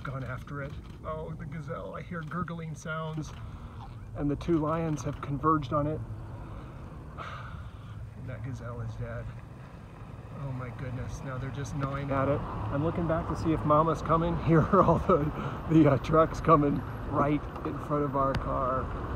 gone after it. Oh, the gazelle. I hear gurgling sounds, and the two lions have converged on it. And that gazelle is dead. Oh my goodness, now they're just gnawing at it. I'm looking back to see if Mama's coming. Here are all the trucks coming right in front of our car.